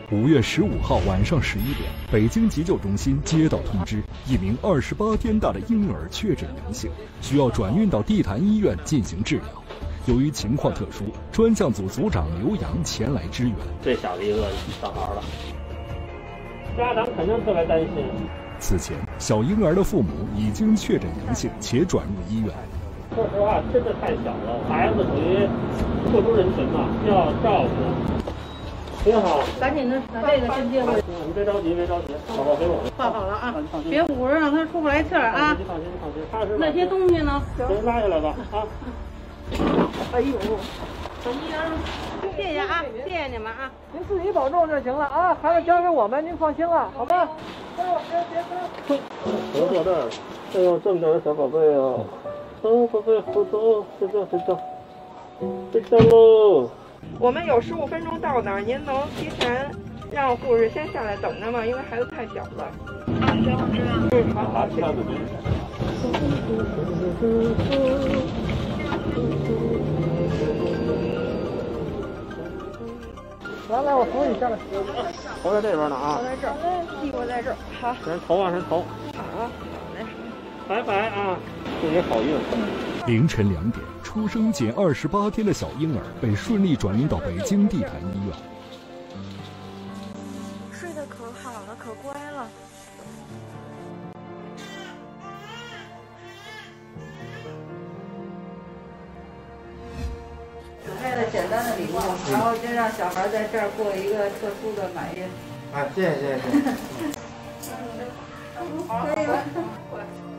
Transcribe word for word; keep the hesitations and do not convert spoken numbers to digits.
五月十五号晚上十一点，北京急救中心接到通知，一名二十八天大的婴儿确诊阳性，需要转运到地坛医院进行治疗。由于情况特殊，专项组组长刘洋前来支援。 最小的一个小孩了，家长肯定特别担心。 此前，小婴儿的父母已经确诊阳性，且转入医院。 说实话，真的太小了，孩子属于特殊人群嘛，需要照顾。挺好， 赶紧的把这个先接回去。 你别着急，别着急，宝宝给我。 放好了啊，别捂着让他出不来气儿啊。 你放心，你放心，放心。 那些东西呢？ 行，拉下来吧啊。 哎呦，小妮儿，谢谢啊，谢谢你们啊， 您自己保重就行了啊，孩子交给我们，您放心了，好吧？哎呦，别别别！ 得坐这儿，哎呦，这么点的小宝贝啊，走，宝贝，走走，睡觉睡觉，睡觉喽。 我们有十五分钟到那儿，您能提前让护士先下来等着吗？因为孩子太小了。 啊，行，我知道。 嗯，好好，谢谢。 来来，我扶你下来。 头在这边呢啊。 头在这儿，屁股在这儿。好。 人头往上头。 好，好嘞。 拜拜啊，祝你好运。 凌晨两点，出生仅二十八天的小婴儿被顺利转运到北京地坛医院。 睡得可好了，可乖了。 准备了简单的礼物，然后就让小孩在这儿过一个特殊的满月。 啊，谢谢谢谢。 可以了。